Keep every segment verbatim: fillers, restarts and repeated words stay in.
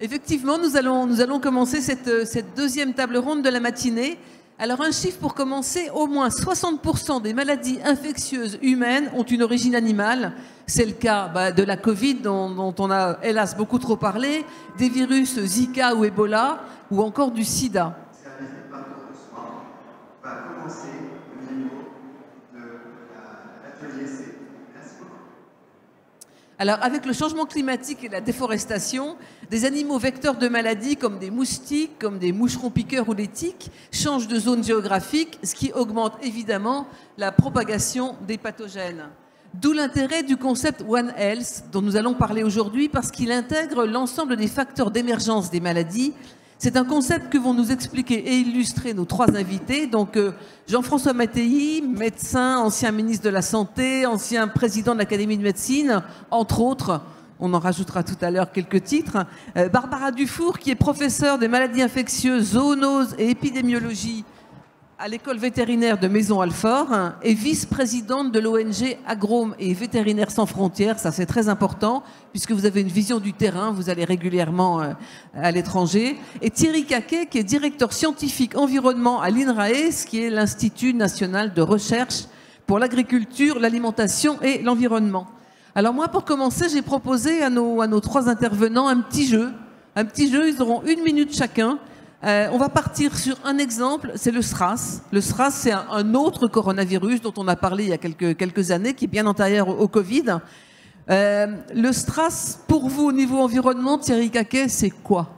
Effectivement, nous allons, nous allons commencer cette, cette deuxième table ronde de la matinée. Alors un chiffre pour commencer, au moins soixante pour cent des maladies infectieuses humaines ont une origine animale. C'est le cas bah, de la Covid dont, dont on a hélas beaucoup trop parlé, des virus Zika ou Ebola ou encore du sida. Alors, avec le changement climatique et la déforestation, des animaux vecteurs de maladies comme des moustiques, comme des moucherons piqueurs ou les tiques changent de zone géographique, ce qui augmente évidemment la propagation des pathogènes. D'où l'intérêt du concept One Health dont nous allons parler aujourd'hui parce qu'il intègre l'ensemble des facteurs d'émergence des maladies. C'est un concept que vont nous expliquer et illustrer nos trois invités. Donc euh, Jean-François Mattei, médecin, ancien ministre de la Santé, ancien président de l'Académie de médecine, entre autres. On en rajoutera tout à l'heure quelques titres. Euh, Barbara Dufour, qui est professeure des maladies infectieuses, zoonoses et épidémiologie à l'école vétérinaire de Maisons-Alfort hein, et vice-présidente de l'O N G Agrômes et Vétérinaires sans frontières. Ça, c'est très important puisque vous avez une vision du terrain, vous allez régulièrement euh, à l'étranger. Et Thierry Caquet, qui est directeur scientifique environnement à l'INRAE, qui est l'Institut national de recherche pour l'agriculture, l'alimentation et l'environnement. Alors moi, pour commencer, j'ai proposé à nos, à nos trois intervenants un petit jeu. Un petit jeu, ils auront une minute chacun. Euh, on va partir sur un exemple, c'est le SRAS. Le SRAS, c'est un, un autre coronavirus dont on a parlé il y a quelques, quelques années, qui est bien antérieur au, au Covid. Euh, le SRAS, pour vous, au niveau environnement, Thierry Caquet, c'est quoi?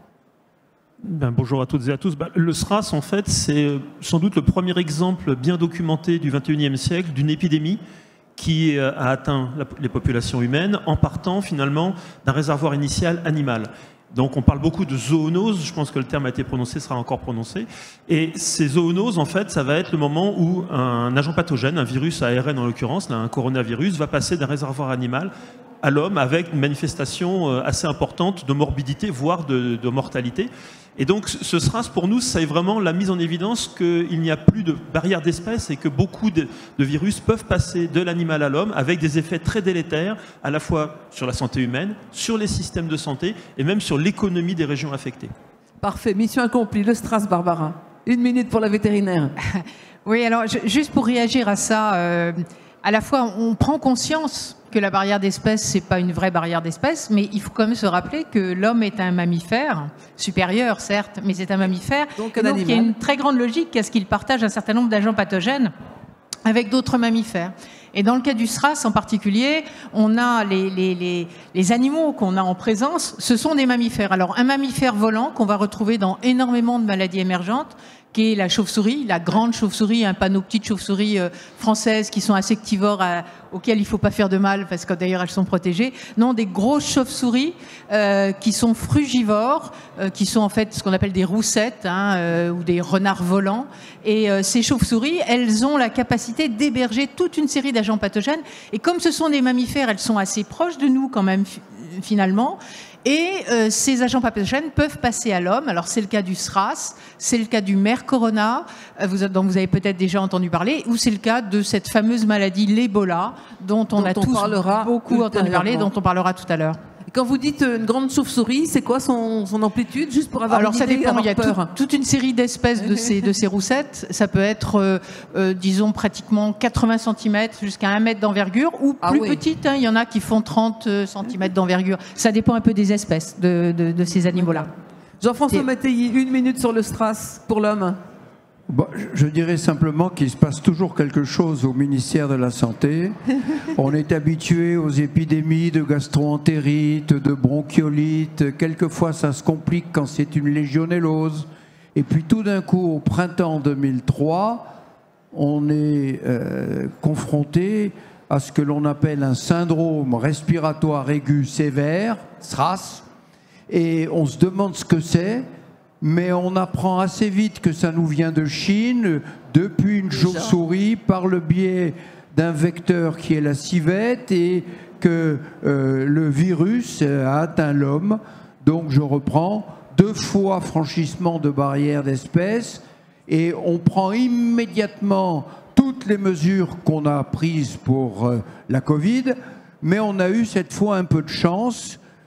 Ben, bonjour à toutes et à tous. Ben, le SRAS, en fait, c'est sans doute le premier exemple bien documenté du vingt et unième siècle d'une épidémie qui a atteint la, les populations humaines en partant finalement d'un réservoir initial animal. Donc on parle beaucoup de zoonose, je pense que le terme a été prononcé, sera encore prononcé. Et ces zoonoses, en fait, ça va être le moment où un agent pathogène, un virus A R N en l'occurrence, un coronavirus, va passer d'un réservoir animal à l'homme avec une manifestation assez importante de morbidité, voire de, de mortalité. Et donc ce SRAS, pour nous, c'est vraiment la mise en évidence qu'il n'y a plus de barrière d'espèce et que beaucoup de, de virus peuvent passer de l'animal à l'homme avec des effets très délétères, à la fois sur la santé humaine, sur les systèmes de santé et même sur l'économie des régions affectées. Parfait, mission accomplie. Le SRAS, Barbara. Une minute pour la vétérinaire. Oui, alors je, juste pour réagir à ça, euh, à la fois on prend conscience que la barrière d'espèce, c'est pas une vraie barrière d'espèce, mais il faut quand même se rappeler que l'homme est un mammifère, supérieur certes, mais c'est un mammifère. Donc, un donc animal. il y a une très grande logique à ce qu'il partage un certain nombre d'agents pathogènes avec d'autres mammifères. Et dans le cas du SRAS en particulier, on a les, les, les, les animaux qu'on a en présence, ce sont des mammifères. Alors un mammifère volant qu'on va retrouver dans énormément de maladies émergentes, qui est la chauve-souris, la grande chauve-souris, un panneau petites chauves-souris euh, françaises qui sont insectivores à, auxquelles il ne faut pas faire de mal parce que d'ailleurs elles sont protégées. Non, des grosses chauves-souris euh, qui sont frugivores, euh, qui sont en fait ce qu'on appelle des roussettes hein, euh, ou des renards volants. Et euh, ces chauves-souris, elles ont la capacité d'héberger toute une série d'agents pathogènes. Et comme ce sont des mammifères, elles sont assez proches de nous quand même finalement. Et euh, ces agents pathogènes peuvent passer à l'homme. Alors c'est le cas du SRAS, c'est le cas du MERS corona, euh, vous, dont vous avez peut-être déjà entendu parler, ou c'est le cas de cette fameuse maladie, l'Ebola, dont on dont a on tous beaucoup entendu parler, dont on parlera tout à l'heure. Quand vous dites une grande chauve-souris, c'est quoi son, son amplitude, juste pour avoir Alors une ça idée, dépend, il y a peur. tout, toute une série d'espèces de ces, de ces roussettes. Ça peut être, euh, euh, disons, pratiquement quatre-vingts centimètres jusqu'à un mètre d'envergure, ou Ah plus oui. petites, hein, il y en a qui font trente centimètres d'envergure. Ça dépend un peu des espèces de, de, de ces animaux-là. Jean-François Et- Mattei, une minute sur le SRAS pour l'homme. Bon, je- je dirais simplement qu'il se passe toujours quelque chose au ministère de la Santé. On est habitué aux épidémies de gastro-entérite, de bronchiolite. Quelquefois, ça se complique quand c'est une légionellose. Et puis tout d'un coup, au printemps deux mille trois, on est euh, confronté à ce que l'on appelle un syndrome respiratoire aigu sévère, SRAS. Et on se demande ce que c'est. Mais on apprend assez vite que ça nous vient de Chine, depuis une chauve-souris, par le biais d'un vecteur qui est la civette, et que euh, le virus a atteint l'homme. Donc je reprends, deux fois franchissement de barrière d'espèce, et on prend immédiatement toutes les mesures qu'on a prises pour euh, la Covid, mais on a eu cette fois un peu de chance,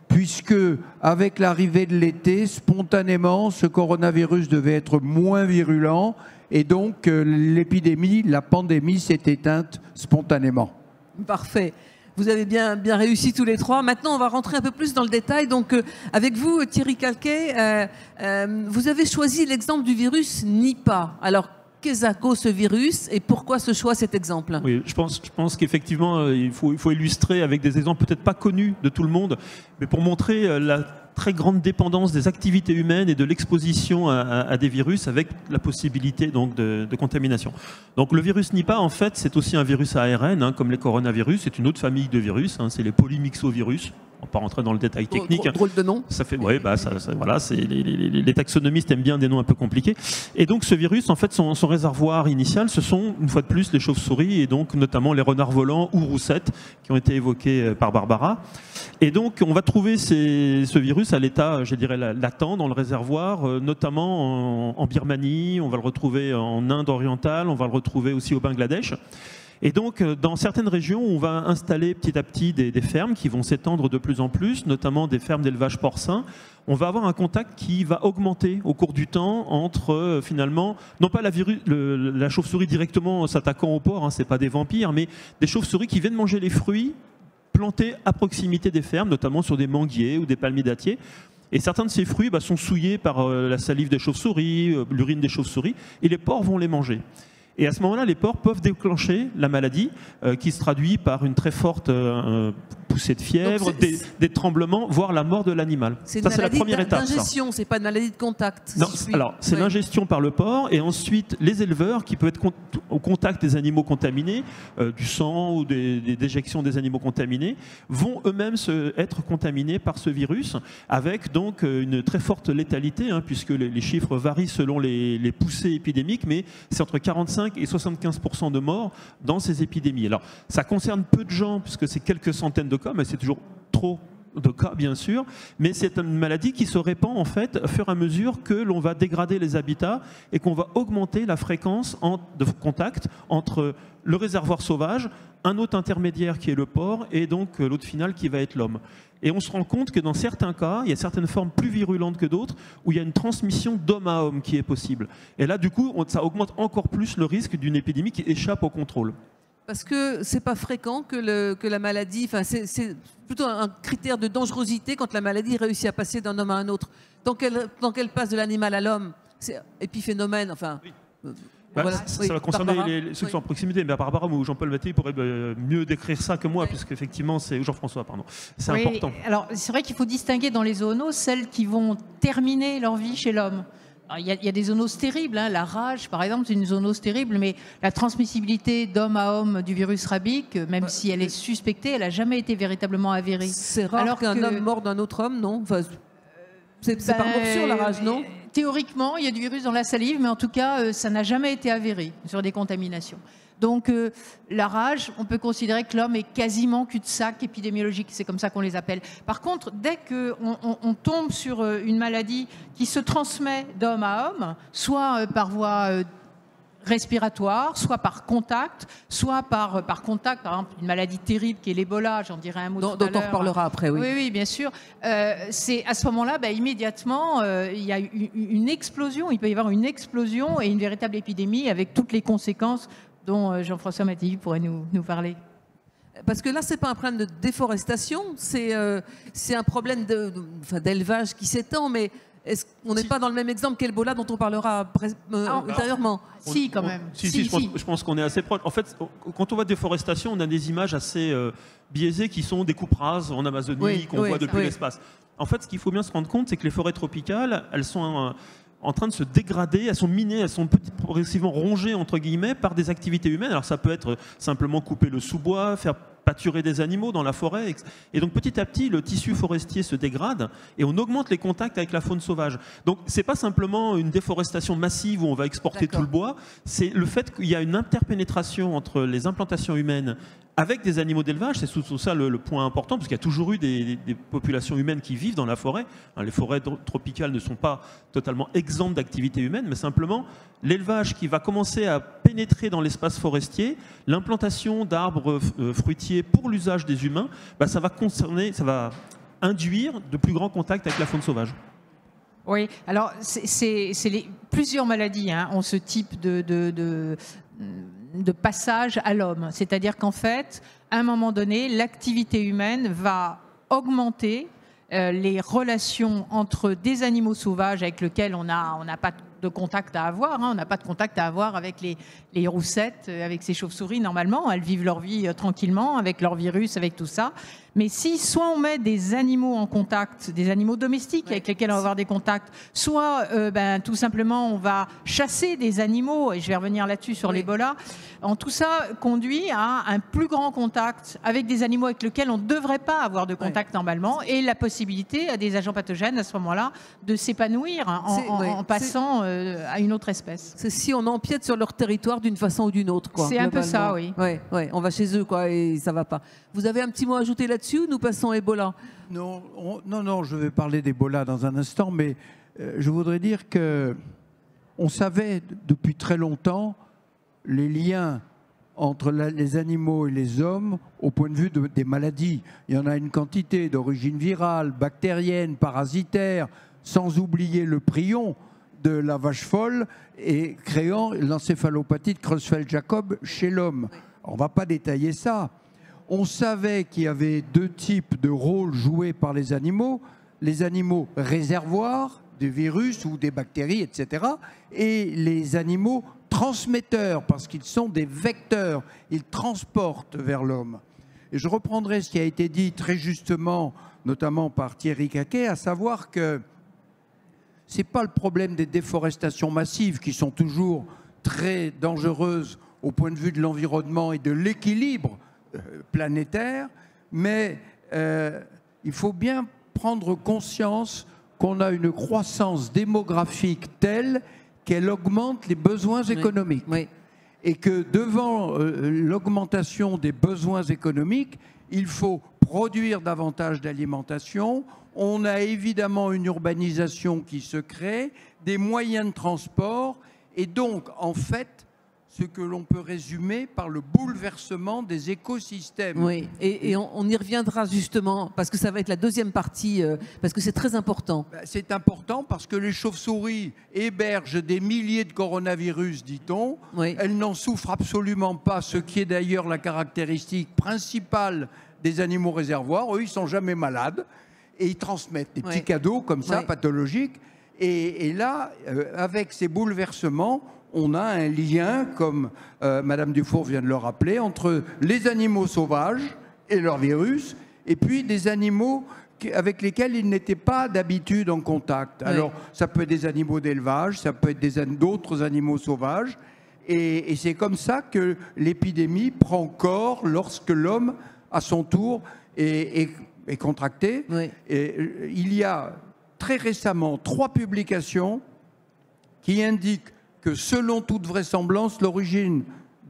puisque avec l'arrivée de l'été, spontanément, ce coronavirus devait être moins virulent et donc euh, l'épidémie, la pandémie s'est éteinte spontanément. Parfait. Vous avez bien, bien réussi tous les trois. Maintenant, on va rentrer un peu plus dans le détail. Donc, euh, avec vous, Thierry Calquet, euh, euh, vous avez choisi l'exemple du virus Nipah. Alors, qu'est-ce que ce virus et pourquoi ce choix, cet exemple? Oui, je pense, je pense qu'effectivement, euh, il, faut, il faut illustrer avec des exemples peut-être pas connus de tout le monde, mais pour montrer euh, la très grande dépendance des activités humaines et de l'exposition à, à, à des virus avec la possibilité donc, de, de contamination. Donc le virus Nipah, en fait, c'est aussi un virus A R N, hein, comme les coronavirus, c'est une autre famille de virus, hein, c'est les polymyxovirus. On ne va pas rentrer dans le détail technique. Drôle, drôle de nom. Ça fait, ouais, bah, ça, ça, voilà, c'est, les, les, les taxonomistes aiment bien des noms un peu compliqués. Et donc ce virus, en fait, son, son réservoir initial, ce sont une fois de plus les chauves-souris et donc notamment les renards volants ou roussettes qui ont été évoqués par Barbara. Et donc on va trouver ces, ce virus à l'état, je dirais, latent dans le réservoir, euh, notamment en, en Birmanie, on va le retrouver en Inde orientale, on va le retrouver aussi au Bangladesh. Et donc, dans certaines régions, on va installer petit à petit des, des fermes qui vont s'étendre de plus en plus, notamment des fermes d'élevage porcin. On va avoir un contact qui va augmenter au cours du temps entre, euh, finalement, non pas la, virus, le, la chauve-souris directement s'attaquant au porc, hein, c'est pas des vampires, mais des chauves-souris qui viennent manger les fruits plantés à proximité des fermes, notamment sur des manguiers ou des palmiers dattiers. Et certains de ces fruits bah, sont souillés par euh, la salive des chauves-souris, euh, l'urine des chauves-souris, et les porcs vont les manger. Et à ce moment-là, les porcs peuvent déclencher la maladie euh, qui se traduit par une très forte euh, poussée de fièvre, des, des tremblements, voire la mort de l'animal. C'est une ça, c'est la maladie première étape. d'ingestion, c'est pas une maladie de contact. Non, si alors c'est ouais. l'ingestion par le porc et ensuite les éleveurs qui peuvent être con au contact des animaux contaminés, euh, du sang ou des, des déjections des animaux contaminés, vont eux-mêmes être contaminés par ce virus avec donc une très forte létalité, hein, puisque les, les chiffres varient selon les, les poussées épidémiques, mais c'est entre quarante-cinq et soixante-quinze pour cent de morts dans ces épidémies. Alors ça concerne peu de gens puisque c'est quelques centaines de cas, mais c'est toujours trop de cas bien sûr, mais c'est une maladie qui se répand en fait au fur et à mesure que l'on va dégrader les habitats et qu'on va augmenter la fréquence en, de contact entre le réservoir sauvage, un hôte intermédiaire qui est le porc et donc l'hôte final qui va être l'homme. Et on se rend compte que dans certains cas, il y a certaines formes plus virulentes que d'autres où il y a une transmission d'homme à homme qui est possible. Et là du coup, on, ça augmente encore plus le risque d'une épidémie qui échappe au contrôle. Parce que c'est pas fréquent que, le, que la maladie, enfin c'est plutôt un critère de dangerosité quand la maladie réussit à passer d'un homme à un autre. Tant qu'elle qu'elle passe de l'animal à l'homme, c'est épiphénomène, enfin... Oui. Euh, bah, voilà. Ça, oui, ça va concerner les, les, ceux oui. qui sont en proximité. Mais Barbara ou Jean-Paul Mattei pourraient euh, mieux décrire ça que moi, oui. puisqu'effectivement, c'est Jean-François, pardon. C'est oui, important. Alors, c'est vrai qu'il faut distinguer dans les zoonoses celles qui vont terminer leur vie chez l'homme. Il y, y a des zoonoses terribles, hein. La rage par exemple c'est une zoonose terrible, mais la transmissibilité d'homme à homme du virus rabique, même bah, si elle est suspectée, elle n'a jamais été véritablement avérée. C'est rare qu'un que... homme mort d'un autre homme, non enfin, c'est bah, par morsure la rage, non? Théoriquement, il y a du virus dans la salive, mais en tout cas, euh, ça n'a jamais été avéré sur des contaminations. Donc euh, la rage, on peut considérer que l'homme est quasiment cul-de-sac épidémiologique, c'est comme ça qu'on les appelle. Par contre, dès qu'on on, on tombe sur euh, une maladie qui se transmet d'homme à homme, soit euh, par voie euh, respiratoire, soit par contact, soit par, par contact, par exemple une maladie terrible qui est l'Ebola, j'en dirai un mot dont, tout à l'heure. Dont on reparlera après, oui. Oui, oui, bien sûr. Euh, c'est à ce moment-là, bah, immédiatement, euh, il y a une, une explosion, il peut y avoir une explosion et une véritable épidémie avec toutes les conséquences dont Jean-François Mattei pourrait nous, nous parler. Parce que là, ce n'est pas un problème de déforestation, c'est euh, un problème de, de, enfin, d'élevage qui s'étend, mais est-ce qu'on n'est si. pas dans le même exemple qu'Ebola dont on parlera euh, ah, ultérieurement? Si, quand même. Si, si, si, je, si. Pense, je pense qu'on est assez proche. En fait, quand on voit déforestation, on a des images assez euh, biaisées qui sont des coupes rases en Amazonie oui, qu'on oui, voit depuis oui. l'espace. En fait, ce qu'il faut bien se rendre compte, c'est que les forêts tropicales, elles sont... Euh, en train de se dégrader, elles sont minées, elles sont progressivement rongées entre guillemets par des activités humaines. Alors ça peut être simplement couper le sous-bois, faire pâturer des animaux dans la forêt. Et donc petit à petit, le tissu forestier se dégrade et on augmente les contacts avec la faune sauvage. Donc c'est pas simplement une déforestation massive où on va exporter tout le bois, c'est le fait qu'il y a une interpénétration entre les implantations humaines avec des animaux d'élevage, c'est surtout ça le, le point important, parce qu'il y a toujours eu des, des, des populations humaines qui vivent dans la forêt. Hein, les forêts tropicales ne sont pas totalement exemptes d'activités humaines, mais simplement l'élevage qui va commencer à pénétrer dans l'espace forestier, l'implantation d'arbres euh, fruitiers pour l'usage des humains, bah, ça va concerner, ça va induire de plus grands contacts avec la faune sauvage. Oui, alors c'est plusieurs maladies hein, ont ce type de, de, de, de passage à l'homme. C'est-à-dire qu'en fait, à un moment donné, l'activité humaine va augmenter euh, les relations entre des animaux sauvages avec lesquels on n'a on n'a pas de contact à avoir. Hein. On n'a pas de contact à avoir avec les, les roussettes, avec ces chauves-souris. Normalement, elles vivent leur vie euh, tranquillement, avec leur virus, avec tout ça. Mais si soit on met des animaux en contact, des animaux domestiques ouais. avec lesquels on va avoir des contacts, soit euh, ben, tout simplement on va chasser des animaux, et je vais revenir là-dessus sur oui. l'Ebola, en tout ça conduit à un plus grand contact avec des animaux avec lesquels on ne devrait pas avoir de contact ouais. normalement, et la possibilité à des agents pathogènes à ce moment-là de s'épanouir en, en, ouais. en passant euh, à une autre espèce. C'est si on empiète sur leur territoire d'une façon ou d'une autre. C'est un peu ça, oui. Ouais, ouais, on va chez eux quoi, et ça ne va pas. Vous avez un petit mot à ajouter là-dessus? Nous passons à Ebola. Non, on, non, non, je vais parler d'Ebola dans un instant, mais euh, je voudrais dire que on savait depuis très longtemps les liens entre la, les animaux et les hommes au point de vue de, des maladies. Il y en a une quantité d'origine virale, bactérienne, parasitaire, sans oublier le prion de la vache folle et créant l'encéphalopathie de Creutzfeldt-Jakob chez l'homme. On ne va pas détailler ça. On savait qu'il y avait deux types de rôles joués par les animaux, les animaux réservoirs des virus ou des bactéries, et cetera, et les animaux transmetteurs, parce qu'ils sont des vecteurs, ils transportent vers l'homme. Et je reprendrai ce qui a été dit très justement, notamment par Thierry Caquet, à savoir que ce n'est pas le problème des déforestations massives qui sont toujours très dangereuses au point de vue de l'environnement et de l'équilibre planétaire, mais euh, il faut bien prendre conscience qu'on a une croissance démographique telle qu'elle augmente les besoins oui. économiques. Oui. Et que devant euh, l'augmentation des besoins économiques, il faut produire davantage d'alimentation. On a évidemment une urbanisation qui se crée, des moyens de transport, et donc, en fait, ce que l'on peut résumer par le bouleversement des écosystèmes. Oui, et, et on, on y reviendra justement, parce que ça va être la deuxième partie, euh, parce que c'est très important. C'est important parce que les chauves-souris hébergent des milliers de coronavirus, dit-on. Oui. Elles n'en souffrent absolument pas, ce qui est d'ailleurs la caractéristique principale des animaux réservoirs. Eux, ils ne sont jamais malades et ils transmettent des petits oui. cadeaux comme ça, oui. pathologiques. Et, et là, euh, avec ces bouleversements, on a un lien, comme euh, Madame Dufour vient de le rappeler, entre les animaux sauvages et leurs virus, et puis des animaux avec lesquels ils n'étaient pas d'habitude en contact. Oui. Alors, ça peut être des animaux d'élevage, ça peut être d'autres animaux sauvages, et, et c'est comme ça que l'épidémie prend corps lorsque l'homme, à son tour, est, est, est contracté. Oui. Et, il y a très récemment trois publications qui indiquent que selon toute vraisemblance, l'origine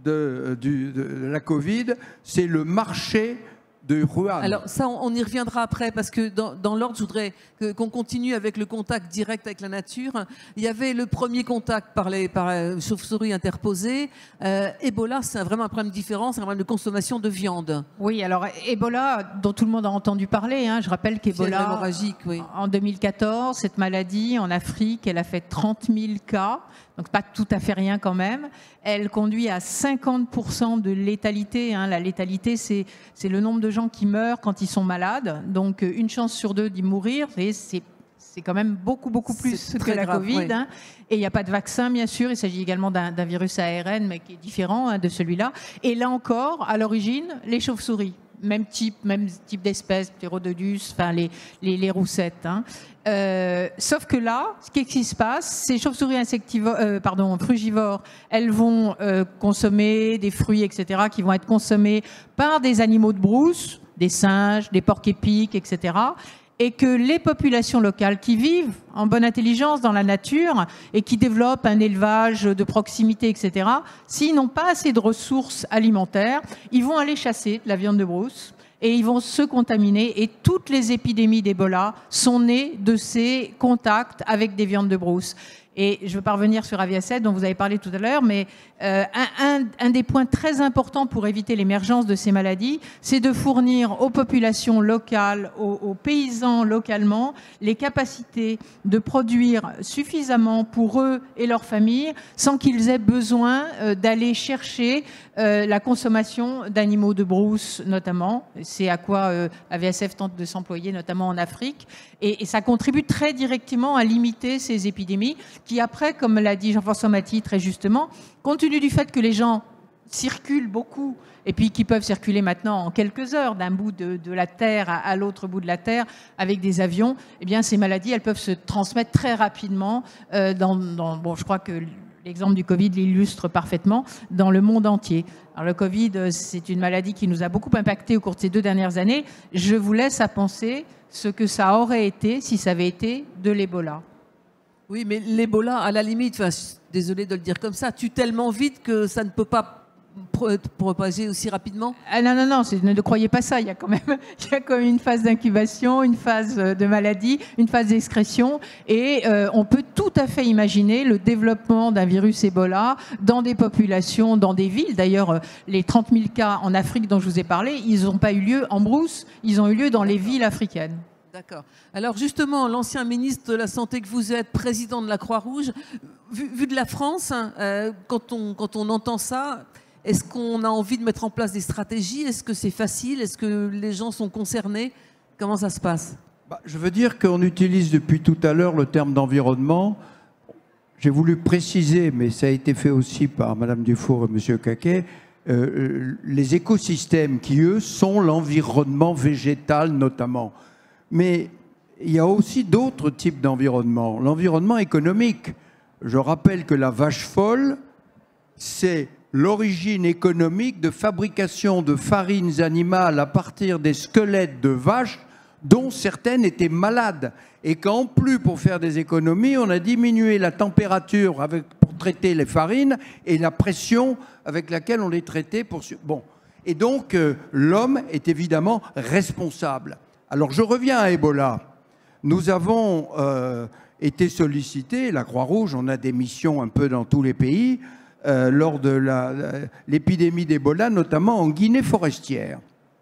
de, de, de la Covid, c'est le marché de Wuhan. Alors ça, on, on y reviendra après, parce que dans, dans l'ordre, je voudrais que, qu'on continue avec le contact direct avec la nature. Il y avait le premier contact par les par les chauves-souris interposées. Euh, Ebola, c'est vraiment un problème différent, c'est un problème de consommation de viande. Oui, alors Ebola, dont tout le monde a entendu parler, hein, je rappelle qu'Ebola, oui. en deux mille quatorze, cette maladie en Afrique, elle a fait trente mille cas. Donc pas tout à fait rien quand même. Elle conduit à cinquante pour cent de létalité. Hein. La létalité, c'est le nombre de gens qui meurent quand ils sont malades. Donc une chance sur deux d'y mourir, c'est quand même beaucoup, beaucoup plus que la grave, Covid. Oui. Hein. Et il n'y a pas de vaccin, bien sûr. Il s'agit également d'un virus A R N, mais qui est différent hein, de celui-là. Et là encore, à l'origine, les chauves-souris. Même type, même type d'espèce, Pterododus, enfin les, les, les roussettes. Hein. Euh, sauf que là, qu'est-ce qui se passe? Ces chauves-souris insectivores, euh, pardon, frugivores, elles vont euh, consommer des fruits, et cetera, qui vont être consommés par des animaux de brousse, des singes, des porcs-épics, et cetera. Et que les populations locales qui vivent en bonne intelligence dans la nature et qui développent un élevage de proximité, et cetera, s'ils n'ont pas assez de ressources alimentaires, ils vont aller chasser de la viande de brousse et ils vont se contaminer. Et toutes les épidémies d'Ebola sont nées de ces contacts avec des viandes de brousse. Et je veux pas revenir sur Aviaset dont vous avez parlé tout à l'heure, mais euh, un, un, un des points très importants pour éviter l'émergence de ces maladies, c'est de fournir aux populations locales, aux, aux paysans localement, les capacités de produire suffisamment pour eux et leurs familles, sans qu'ils aient besoin euh, d'aller chercher euh, la consommation d'animaux de brousse, notamment. C'est à quoi euh, A V S F tente de s'employer, notamment en Afrique. Et, et ça contribue très directement à limiter ces épidémies qui, après, comme l'a dit Jean-François Maty très justement, compte tenu du fait que les gens circulent beaucoup et puis qui peuvent circuler maintenant en quelques heures d'un bout de, de la Terre à, à l'autre bout de la Terre avec des avions, eh bien, ces maladies, elles peuvent se transmettre très rapidement euh, dans, dans... Bon, je crois que l'exemple du Covid l'illustre parfaitement dans le monde entier. Alors, le Covid, c'est une maladie qui nous a beaucoup impacté au cours de ces deux dernières années. Je vous laisse à penser ce que ça aurait été si ça avait été de l'Ebola. Oui, mais l'Ebola, à la limite, enfin, désolé de le dire comme ça, tue tellement vite que ça ne peut pas propager aussi rapidement. Ah non, non, non, ne croyez pas ça. Il y a quand même, il y a quand même une phase d'incubation, une phase de maladie, une phase d'excrétion. Et euh, on peut tout à fait imaginer le développement d'un virus Ebola dans des populations, dans des villes. D'ailleurs, les trente mille cas en Afrique dont je vous ai parlé, ils n'ont pas eu lieu en brousse, ils ont eu lieu dans les villes africaines. D'accord. Alors justement, l'ancien ministre de la Santé que vous êtes, président de la Croix-Rouge, vu, vu de la France, hein, euh, quand, on, quand on entend ça, est-ce qu'on a envie de mettre en place des stratégies? Est-ce que c'est facile? Est-ce que les gens sont concernés? Comment ça se passe? Bah, je veux dire qu'on utilise depuis tout à l'heure le terme d'environnement. J'ai voulu préciser, mais ça a été fait aussi par Madame Dufour et Monsieur Caquet, euh, les écosystèmes qui, eux, sont l'environnement végétal notamment. Mais il y a aussi d'autres types d'environnement. L'environnement économique. Je rappelle que la vache folle, c'est l'origine économique de fabrication de farines animales à partir des squelettes de vaches dont certaines étaient malades. Et qu'en plus, pour faire des économies, on a diminué la température avec, pour traiter les farines et la pression avec laquelle on les traitait. Pour... Bon. Et donc, euh, l'homme est évidemment responsable. Alors, je reviens à Ebola. Nous avons euh, été sollicités, la Croix-Rouge, on a des missions un peu dans tous les pays, euh, lors de l'épidémie d'Ebola, notamment en Guinée forestière.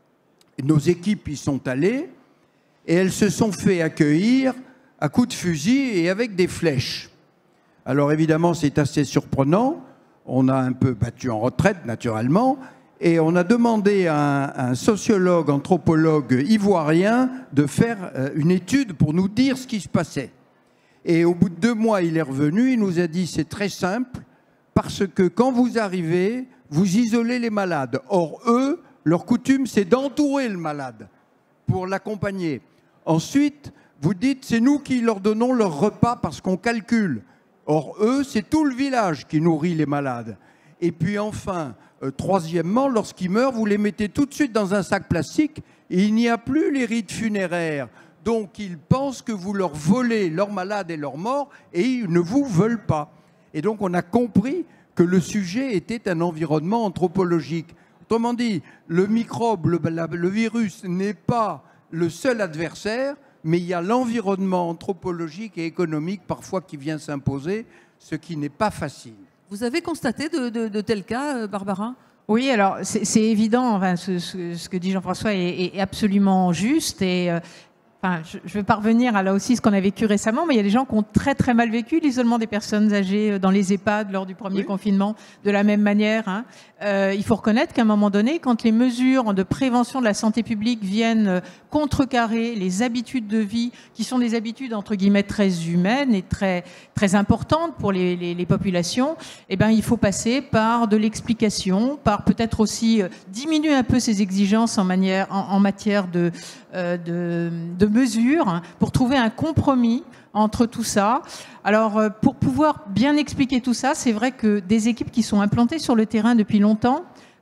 Nos équipes y sont allées et elles se sont fait accueillir à coups de fusil et avec des flèches. Alors, évidemment, c'est assez surprenant. On a un peu battu en retraite, naturellement. Et on a demandé à un, un sociologue, anthropologue ivoirien de faire une étude pour nous dire ce qui se passait. Et au bout de deux mois, il est revenu, il nous a dit c'est très simple, parce que quand vous arrivez, vous isolez les malades. Or, eux, leur coutume, c'est d'entourer le malade pour l'accompagner. Ensuite, vous dites c'est nous qui leur donnons leur repas parce qu'on calcule. Or, eux, c'est tout le village qui nourrit les malades. Et puis enfin... Euh, troisièmement, lorsqu'ils meurent, vous les mettez tout de suite dans un sac plastique et il n'y a plus les rites funéraires. Donc, ils pensent que vous leur volez leurs malades et leurs morts et ils ne vous veulent pas. Et donc, on a compris que le sujet était un environnement anthropologique. Autrement dit, le microbe, le, le virus n'est pas le seul adversaire, mais il y a l'environnement anthropologique et économique parfois qui vient s'imposer, ce qui n'est pas facile. Vous avez constaté de, de, de tels cas, Barbara? Oui, alors c'est évident, enfin, ce, ce, ce que dit Jean-François est, est absolument juste. Et, euh, enfin, je ne vais pas revenir à là aussi ce qu'on a vécu récemment, mais il y a des gens qui ont très très mal vécu l'isolement des personnes âgées dans les EHPAD lors du premier oui. confinement, de la même manière. Hein. Euh, il faut reconnaître qu'à un moment donné, quand les mesures de prévention de la santé publique viennent contrecarrer les habitudes de vie, qui sont des habitudes entre guillemets très humaines et très, très importantes pour les, les, les populations, eh ben, il faut passer par de l'explication, par peut-être aussi diminuer un peu ces exigences en, manière, en, en matière de, euh, de, de mesures pour trouver un compromis entre tout ça. Alors, pour pouvoir bien expliquer tout ça, c'est vrai que des équipes qui sont implantées sur le terrain depuis longtemps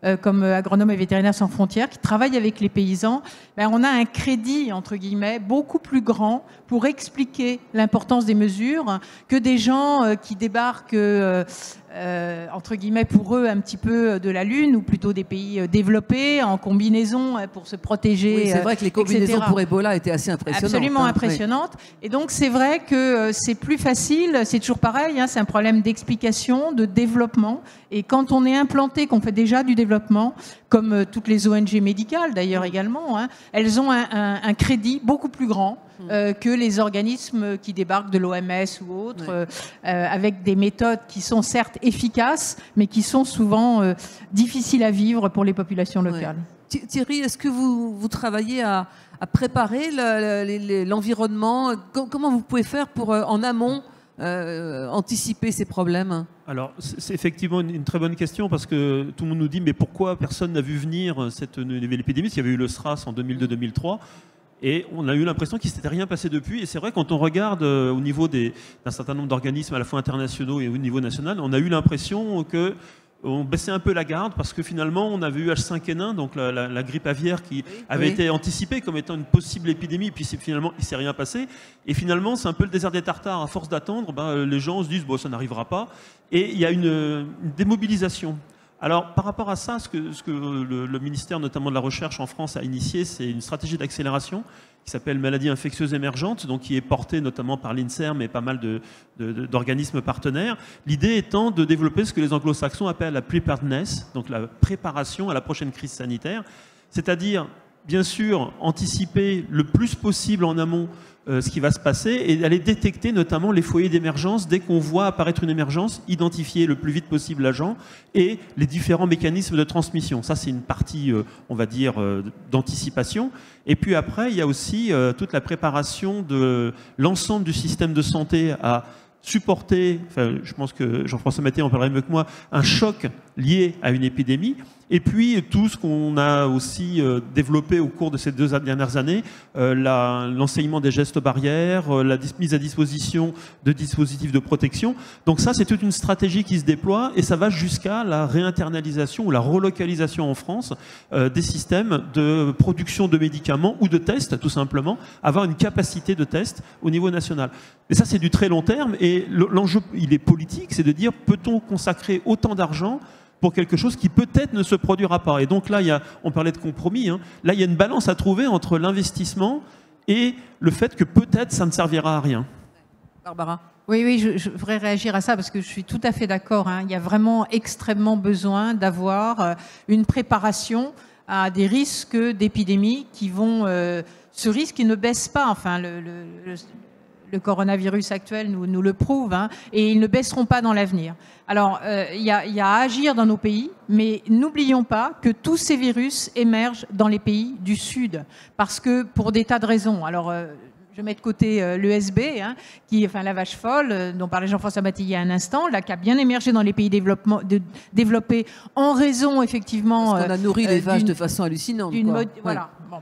euh, comme Agronomes et Vétérinaires sans frontières, qui travaillent avec les paysans, ben, on a un crédit, entre guillemets, beaucoup plus grand pour expliquer l'importance des mesures que des gens euh, qui débarquent, euh, euh, entre guillemets, pour eux, un petit peu de la Lune, ou plutôt des pays euh, développés, en combinaison, euh, pour se protéger. Oui, c'est vrai que les combinaisons et cetera pour Ebola étaient assez impressionnantes. Absolument hein, impressionnantes. Oui. Et donc, c'est vrai que euh, c'est plus facile, c'est toujours pareil, hein, c'est un problème d'explication, de développement. Et quand on est implanté, qu'on fait déjà du développement, comme euh, toutes les O N G médicales d'ailleurs également, hein, elles ont un, un, un crédit beaucoup plus grand euh, que les organismes qui débarquent de l'O M S ou autres, oui. euh, euh, avec des méthodes qui sont certes efficaces, mais qui sont souvent euh, difficiles à vivre pour les populations locales. Oui. Thierry, est-ce que vous, vous travaillez à, à préparer l'environnement? Comment vous pouvez faire pour, en amont, Euh, anticiper ces problèmes? Alors, c'est effectivement une, une très bonne question parce que tout le monde nous dit mais pourquoi personne n'a vu venir cette nouvelle épidémie? Il y avait eu le SRAS en deux mille deux deux mille trois et on a eu l'impression qu'il ne s'était rien passé depuis. Et c'est vrai, quand on regarde euh, au niveau d'un certain nombre d'organismes à la fois internationaux et au niveau national, on a eu l'impression que on baissait un peu la garde parce que finalement on avait eu H cinq N un, donc la, la, la grippe aviaire qui oui, avait oui. été anticipée comme étant une possible épidémie, et puis finalement il ne s'est rien passé. Et finalement c'est un peu le désert des Tartares, à force d'attendre, ben, les gens se disent bon, ça n'arrivera pas. Et il y a une, une démobilisation. Alors par rapport à ça, ce que, ce que le, le ministère notamment de la Recherche en France a initié, c'est une stratégie d'accélération qui s'appelle maladies infectieuses émergentes, donc qui est portée notamment par l'INSERM et pas mal d'organismes partenaires. L'idée étant de développer ce que les anglo-saxons appellent la preparedness, donc la préparation à la prochaine crise sanitaire, c'est-à-dire bien sûr anticiper le plus possible en amont euh, ce qui va se passer et aller détecter notamment les foyers d'émergence dès qu'on voit apparaître une émergence, identifier le plus vite possible l'agent et les différents mécanismes de transmission. Ça, c'est une partie, euh, on va dire, euh, d'anticipation. Et puis après, il y a aussi euh, toute la préparation de l'ensemble du système de santé à supporter, enfin, je pense que Jean-François Mattei en parlerait mieux que moi, un choc lié à une épidémie. Et puis tout ce qu'on a aussi euh, développé au cours de ces deux dernières années, euh, l'enseignement des gestes barrières, euh, la mise à disposition de dispositifs de protection. Donc ça, c'est toute une stratégie qui se déploie et ça va jusqu'à la réinternalisation ou la relocalisation en France euh, des systèmes de production de médicaments ou de tests, tout simplement, avoir une capacité de test au niveau national. Et ça, c'est du très long terme et l'enjeu, il est politique, c'est de dire, peut-on consacrer autant d'argent pour quelque chose qui peut-être ne se produira pas. Et donc là, il y a, on parlait de compromis, hein, là il y a une balance à trouver entre l'investissement et le fait que peut-être ça ne servira à rien. Barbara? Oui, oui, je, je voudrais réagir à ça parce que je suis tout à fait d'accord. Hein. Il y a vraiment extrêmement besoin d'avoir une préparation à des risques d'épidémie qui vont... Euh, ce risque, il ne baisse pas. Enfin, le... le, le Le coronavirus actuel nous, nous le prouve, hein, et ils ne baisseront pas dans l'avenir. Alors, euh, il y a, y a à agir dans nos pays, mais n'oublions pas que tous ces virus émergent dans les pays du Sud, parce que pour des tas de raisons. Alors, euh, je mets de côté euh, l'E S B, hein, qui, enfin la vache folle, euh, dont parlait Jean-François Mattei il y a un instant, là, qui a bien émergé dans les pays de, développés en raison, effectivement... Parce qu'on a nourri euh, les vaches de façon hallucinante. Quoi. Voilà. Bon.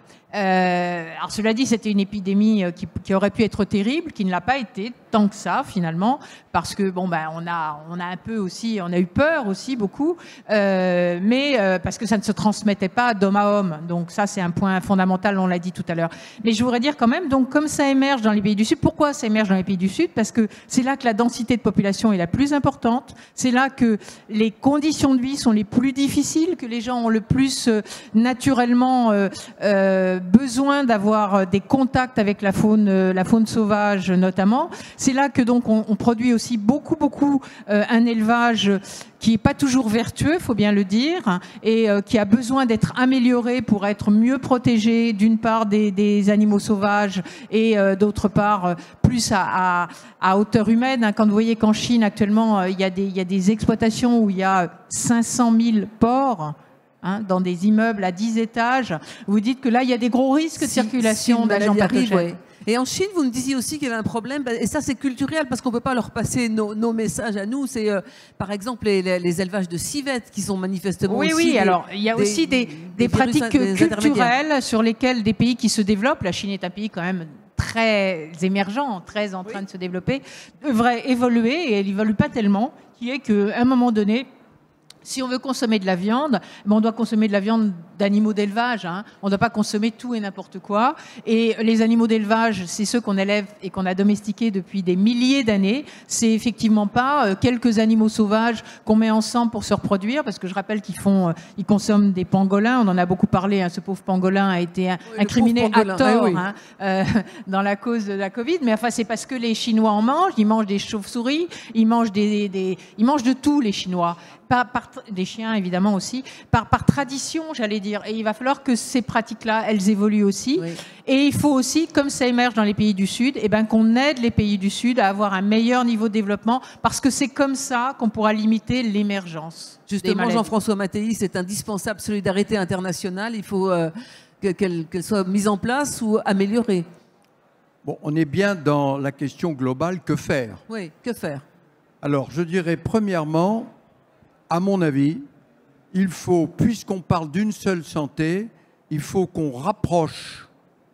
Euh, alors cela dit, c'était une épidémie qui, qui aurait pu être terrible, qui ne l'a pas été tant que ça finalement, parce que bon ben on a on a un peu aussi, on a eu peur aussi beaucoup, euh, mais euh, parce que ça ne se transmettait pas d'homme à homme. Donc ça c'est un point fondamental, on l'a dit tout à l'heure. Mais je voudrais dire quand même, donc comme ça émerge dans les pays du Sud, pourquoi ça émerge dans les pays du Sud? Parce que c'est là que la densité de population est la plus importante, c'est là que les conditions de vie sont les plus difficiles, que les gens ont le plus euh, naturellement euh, euh, besoin d'avoir des contacts avec la faune, euh, la faune sauvage notamment. C'est là que donc on, on produit aussi beaucoup, beaucoup euh, un élevage qui n'est pas toujours vertueux, faut bien le dire, et euh, qui a besoin d'être amélioré pour être mieux protégé, d'une part des, des animaux sauvages et euh, d'autre part euh, plus à, à, à hauteur humaine. Hein. Quand vous voyez qu'en Chine actuellement, euh, il y a des, il y a des exploitations où il y a cinq cent mille porcs, hein, dans des immeubles à dix étages, vous dites que là, il y a des gros risques de si, circulation si d'agents pathogènes. Ouais. Et en Chine, vous me disiez aussi qu'il y avait un problème, et ça c'est culturel parce qu'on ne peut pas leur passer nos, nos messages à nous. C'est euh, par exemple les, les, les élevages de civettes qui sont manifestement oui, aussi... Oui, oui, alors il y a des, aussi des, des, des pratiques des culturelles sur lesquelles des pays qui se développent, la Chine est un pays quand même très émergent, très en train oui. de se développer, devraient évoluer, et elle n'évolue pas tellement, qui est qu'à un moment donné, Si on veut consommer de la viande, ben on doit consommer de la viande d'animaux d'élevage. Hein. On ne doit pas consommer tout et n'importe quoi. Et les animaux d'élevage, c'est ceux qu'on élève et qu'on a domestiqués depuis des milliers d'années. C'est effectivement pas euh, quelques animaux sauvages qu'on met ensemble pour se reproduire, parce que je rappelle qu'ils font, euh, ils consomment des pangolins. On en a beaucoup parlé. Hein. Ce pauvre pangolin a été oui, incriminé à tort ah, oui. hein, euh, dans la cause de la Covid. Mais enfin, c'est parce que les Chinois en mangent. Ils mangent des chauves-souris. Ils mangent des, des, ils mangent de tout, les Chinois. Par, par, des chiens évidemment aussi, par, par tradition j'allais dire, et il va falloir que ces pratiques-là, elles évoluent aussi, oui. Et il faut aussi, comme ça émerge dans les pays du Sud, eh ben, qu'on aide les pays du Sud à avoir un meilleur niveau de développement, parce que c'est comme ça qu'on pourra limiter l'émergence. Justement, Jean-François Mattei, c'est indispensable, solidarité internationale, il faut euh, qu'elle qu'elle soit mise en place ou améliorée. Bon, on est bien dans la question globale, que faire? Oui, que faire? Alors, je dirais premièrement, à mon avis, il faut, puisqu'on parle d'une seule santé, il faut qu'on rapproche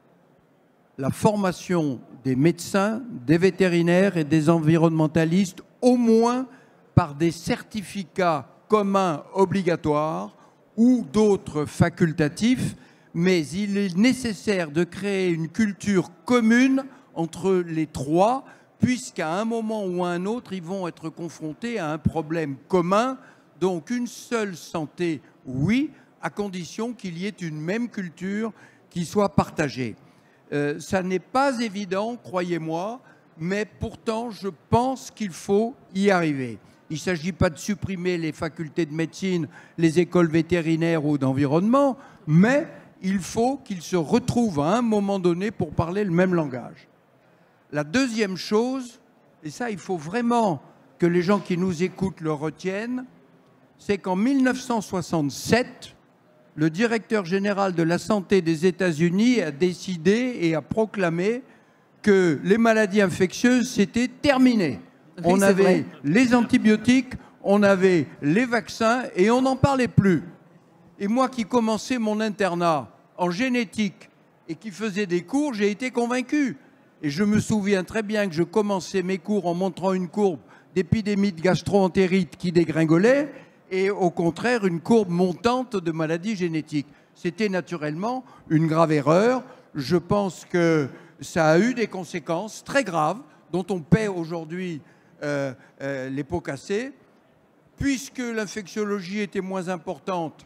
la formation des médecins, des vétérinaires et des environnementalistes, au moins par des certificats communs obligatoires ou d'autres facultatifs, mais il est nécessaire de créer une culture commune entre les trois, puisqu'à un moment ou à un autre, ils vont être confrontés à un problème commun. Donc une seule santé, oui, à condition qu'il y ait une même culture qui soit partagée. Euh, ça n'est pas évident, croyez-moi, mais pourtant je pense qu'il faut y arriver. Il ne s'agit pas de supprimer les facultés de médecine, les écoles vétérinaires ou d'environnement, mais il faut qu'ils se retrouvent à un moment donné pour parler le même langage. La deuxième chose, et ça il faut vraiment que les gens qui nous écoutent le retiennent, c'est qu'en mille neuf cent soixante-sept, le directeur général de la santé des États-Unis a décidé et a proclamé que les maladies infectieuses, c'était terminé. Oui, on avait vrai. les antibiotiques, on avait les vaccins et on n'en parlait plus. Et moi qui commençais mon internat en génétique et qui faisais des cours, j'ai été convaincu. Et je me souviens très bien que je commençais mes cours en montrant une courbe d'épidémie de gastro-entérite qui dégringolait, et au contraire une courbe montante de maladies génétiques. C'était naturellement une grave erreur. Je pense que ça a eu des conséquences très graves dont on paie aujourd'hui euh, euh, les pots cassés. Puisque l'infectiologie était moins importante,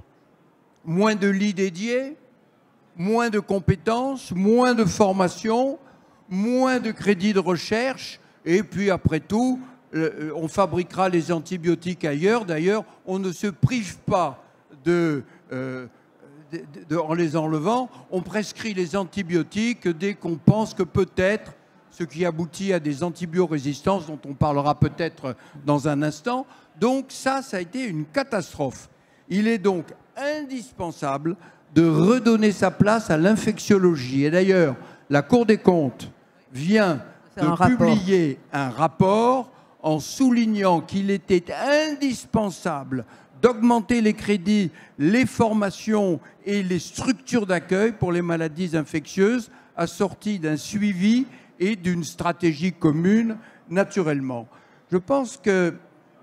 moins de lits dédiés, moins de compétences, moins de formation, moins de crédits de recherche, et puis après tout, on fabriquera les antibiotiques ailleurs. D'ailleurs, on ne se prive pas de, euh, de, de, en les enlevant. On prescrit les antibiotiques dès qu'on pense que peut-être, ce qui aboutit à des antibiorésistances dont on parlera peut-être dans un instant. Donc ça, ça a été une catastrophe. Il est donc indispensable de redonner sa place à l'infectiologie. Et d'ailleurs, la Cour des comptes vient de un publier rapport. un rapport en soulignant qu'il était indispensable d'augmenter les crédits, les formations et les structures d'accueil pour les maladies infectieuses, assorties d'un suivi et d'une stratégie commune, naturellement. Je pense que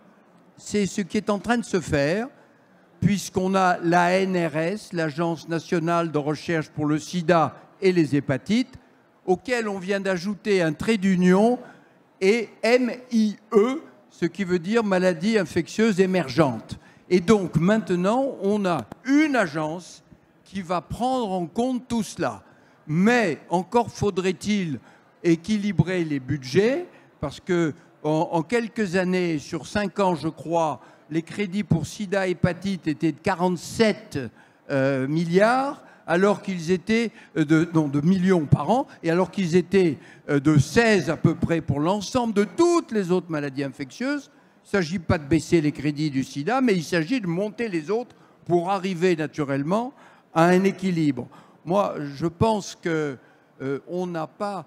c'est ce qui est en train de se faire, puisqu'on a l'A N R S, l'Agence nationale de recherche pour le sida et les hépatites, auquel on vient d'ajouter un trait d'union, et M I E, ce qui veut dire maladie infectieuse émergente. Et donc maintenant, on a une agence qui va prendre en compte tout cela. Mais encore faudrait-il équilibrer les budgets, parce que en, en quelques années, sur cinq ans, je crois, les crédits pour sida et hépatite étaient de quarante-sept euh, milliards, alors qu'ils étaient de, non, de millions par an, et alors qu'ils étaient de seize à peu près pour l'ensemble de toutes les autres maladies infectieuses. Il ne s'agit pas de baisser les crédits du sida, mais il s'agit de monter les autres pour arriver naturellement à un équilibre. Moi, je pense qu'on euh, n'a pas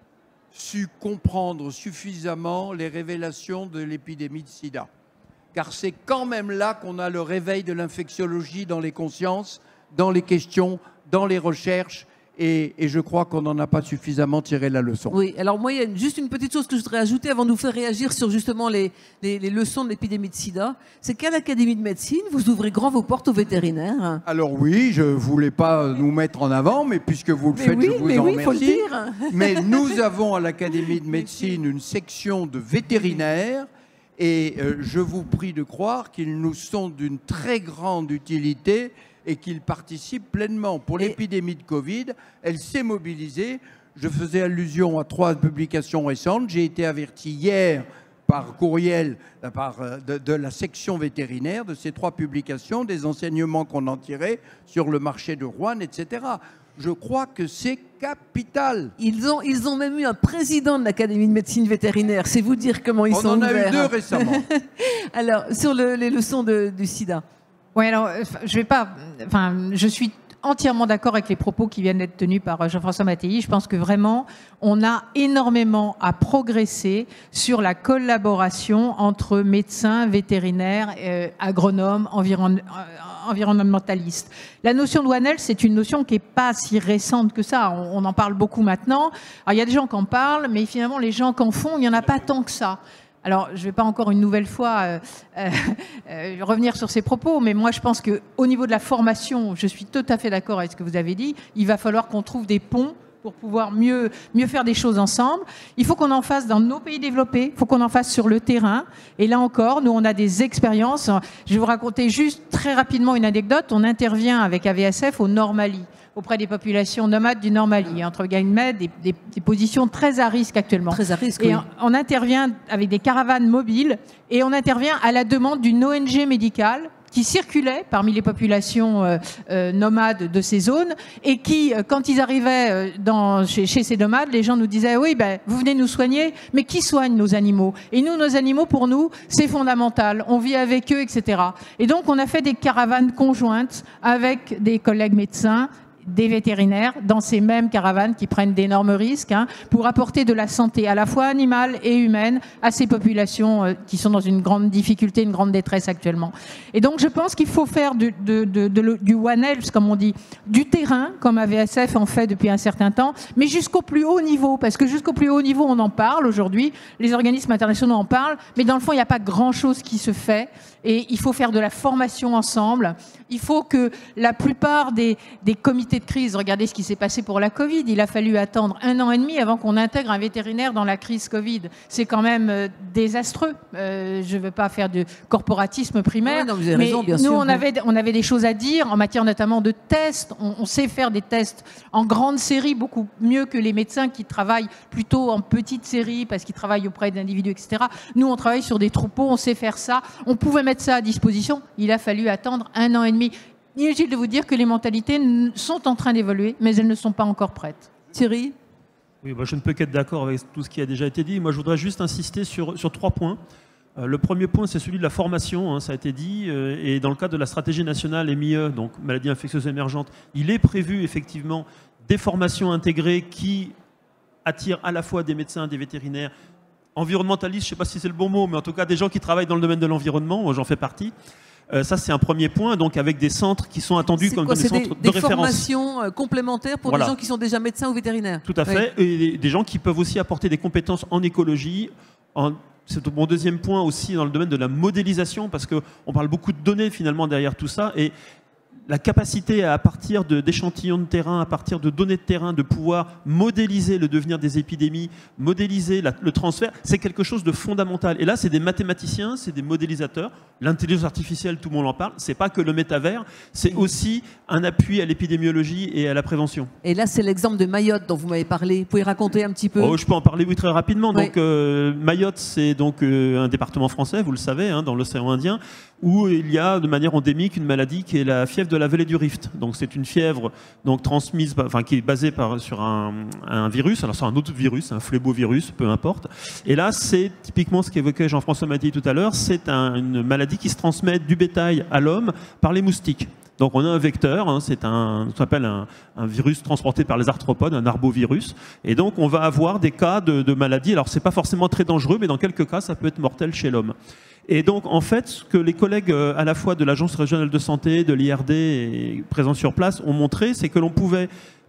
su comprendre suffisamment les révélations de l'épidémie de sida. Car c'est quand même là qu'on a le réveil de l'infectiologie dans les consciences, dans les questions, dans les recherches Et, et je crois qu'on n'en a pas suffisamment tiré la leçon. Oui, alors moi, il y a juste une petite chose que je voudrais ajouter avant de vous faire réagir sur justement les, les, les leçons de l'épidémie de sida. C'est qu'à l'Académie de médecine, vous ouvrez grand vos portes aux vétérinaires. Alors oui, je ne voulais pas nous mettre en avant, mais puisque vous le mais faites, oui, je vous mais en oui, remercie. faut le dire. Mais nous avons à l'Académie de médecine une section de vétérinaires et euh, je vous prie de croire qu'ils nous sont d'une très grande utilité et qu'il participe pleinement. Pour l'épidémie de Covid, elle s'est mobilisée. Je faisais allusion à trois publications récentes. J'ai été averti hier par courriel par, de, de la section vétérinaire de ces trois publications, des enseignements qu'on en tirait sur le marché de Rouen, et cetera. Je crois que c'est capital. Ils ont, ils ont même eu un président de l'Académie de médecine vétérinaire. C'est vous dire comment ils On sont en a ouverts. eu deux récemment. Alors, sur le, les leçons de, du sida. Oui, alors, je vais pas. Enfin, je suis entièrement d'accord avec les propos qui viennent d'être tenus par Jean-François Mattei. Je pense que vraiment, on a énormément à progresser sur la collaboration entre médecins, vétérinaires, euh, agronomes, environ, euh, environnementalistes. La notion de One Health, c'est une notion qui n'est pas si récente que ça. On, on en parle beaucoup maintenant. Alors, il y a des gens qui en parlent, mais finalement, les gens qui en font, il n'y en a pas tant que ça. Alors, je ne vais pas encore une nouvelle fois euh, euh, euh, revenir sur ces propos, mais moi, je pense qu'au niveau de la formation, je suis tout à fait d'accord avec ce que vous avez dit. Il va falloir qu'on trouve des ponts pour pouvoir mieux, mieux faire des choses ensemble. Il faut qu'on en fasse dans nos pays développés, il faut qu'on en fasse sur le terrain. Et là encore, nous, on a des expériences. Je vais vous raconter juste très rapidement une anecdote. On intervient avec A V S F au Nord Mali, auprès des populations nomades du Nord Mali, entre Gagmed, des, des, des positions très à risque actuellement. Très à risque, et oui. on, on intervient avec des caravanes mobiles et on intervient à la demande d'une O N G médicale qui circulait parmi les populations euh, euh, nomades de ces zones et qui, euh, quand ils arrivaient euh, dans, chez, chez ces nomades, les gens nous disaient « Oui, ben, vous venez nous soigner, mais qui soigne nos animaux ?» Et nous, nos animaux, pour nous, c'est fondamental. On vit avec eux, et cetera. Et donc, on a fait des caravanes conjointes avec des collègues médecins, des vétérinaires dans ces mêmes caravanes qui prennent d'énormes risques hein, pour apporter de la santé à la fois animale et humaine à ces populations euh, qui sont dans une grande difficulté, une grande détresse actuellement. Et donc je pense qu'il faut faire du, de, de, de, du One Health, comme on dit, du terrain, comme A V S F en fait depuis un certain temps, mais jusqu'au plus haut niveau, parce que jusqu'au plus haut niveau on en parle aujourd'hui, les organismes internationaux en parlent, mais dans le fond il n'y a pas grand-chose qui se fait et il faut faire de la formation ensemble. Il faut que la plupart des, des comités de crise, regardez ce qui s'est passé pour la Covid, il a fallu attendre un an et demi avant qu'on intègre un vétérinaire dans la crise Covid. C'est quand même euh, désastreux. Euh, je ne veux pas faire de corporatisme primaire, oui, non, vous avez mais raison, bien nous, sûr, on, avait, on avait des choses à dire en matière notamment de tests. On, on sait faire des tests en grande série, beaucoup mieux que les médecins qui travaillent plutôt en petite série parce qu'ils travaillent auprès d'individus, et cetera. Nous, on travaille sur des troupeaux, on sait faire ça. On pouvait mettre ça à disposition. Il a fallu attendre un an et demi. Inutile de vous dire que les mentalités sont en train d'évoluer, mais elles ne sont pas encore prêtes. Thierry ? Oui, bah, je ne peux qu'être d'accord avec tout ce qui a déjà été dit. Moi, je voudrais juste insister sur, sur trois points. Euh, le premier point, c'est celui de la formation, hein, ça a été dit. Euh, et dans le cadre de la stratégie nationale M I E, donc maladies infectieuses émergentes, il est prévu effectivement des formations intégrées qui attirent à la fois des médecins, des vétérinaires, environnementalistes, je ne sais pas si c'est le bon mot, mais en tout cas des gens qui travaillent dans le domaine de l'environnement, moi j'en fais partie. Euh, ça, c'est un premier point, donc avec des centres qui sont attendus comme quoi, des centres des, de des référence. Des formations euh, complémentaires pour voilà. des gens qui sont déjà médecins ou vétérinaires. Tout à fait, oui. Et des, des gens qui peuvent aussi apporter des compétences en écologie. En, c'est mon deuxième point aussi dans le domaine de la modélisation, parce qu'on parle beaucoup de données finalement derrière tout ça, et la capacité à, à partir de, d'échantillons de terrain, à partir de données de terrain, de pouvoir modéliser le devenir des épidémies, modéliser la, le transfert, c'est quelque chose de fondamental. Et là, c'est des mathématiciens, c'est des modélisateurs. L'intelligence artificielle, tout le monde en parle. C'est pas que le métavers, c'est aussi un appui à l'épidémiologie et à la prévention. Et là, c'est l'exemple de Mayotte dont vous m'avez parlé. Vous pouvez raconter un petit peu ? Oh, je peux en parler oui, très rapidement. Oui. Donc, euh, Mayotte, c'est donc euh, un département français, vous le savez, hein, dans l'océan Indien, où il y a de manière endémique une maladie qui est la fièvre de la vallée du Rift. Donc c'est une fièvre donc transmise, enfin qui est basée par, sur un, un virus, alors c'est un autre virus, un phlébovirus, peu importe. Et là c'est typiquement ce qu'évoquait Jean-François Mattei tout à l'heure, c'est un, une maladie qui se transmet du bétail à l'homme par les moustiques. Donc on a un vecteur, hein, c'est un, ce qu'on appelle un, un virus transporté par les arthropodes, un arbovirus. Et donc on va avoir des cas de, de maladies. Alors c'est pas forcément très dangereux, mais dans quelques cas ça peut être mortel chez l'homme. Et donc, en fait, ce que les collègues à la fois de l'Agence régionale de santé, de l'I R D et présents sur place ont montré, c'est que l'on pouvait